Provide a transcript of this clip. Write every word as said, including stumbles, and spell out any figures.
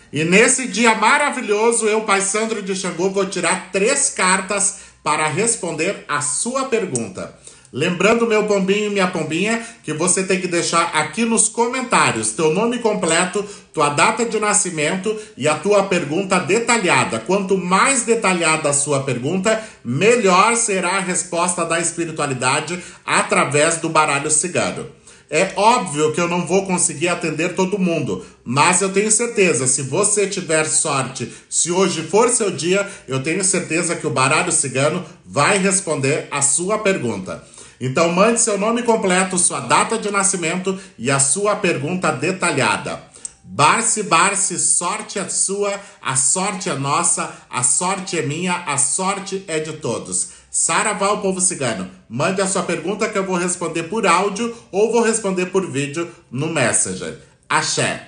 E nesse dia maravilhoso, eu, Pai Sandro de Xangô, vou tirar três cartas para responder a sua pergunta. Lembrando, meu pombinho e minha pombinha, que você tem que deixar aqui nos comentários teu nome completo, tua data de nascimento e a tua pergunta detalhada. Quanto mais detalhada a sua pergunta, melhor será a resposta da espiritualidade através do baralho cigano. É óbvio que eu não vou conseguir atender todo mundo, mas eu tenho certeza, se você tiver sorte, se hoje for seu dia, eu tenho certeza que o baralho cigano vai responder a sua pergunta. Então mande seu nome completo, sua data de nascimento e a sua pergunta detalhada. Barce, Barce, sorte é sua, a sorte é nossa, a sorte é minha, a sorte é de todos. Saravá, o povo cigano, mande a sua pergunta que eu vou responder por áudio ou vou responder por vídeo no Messenger. Axé!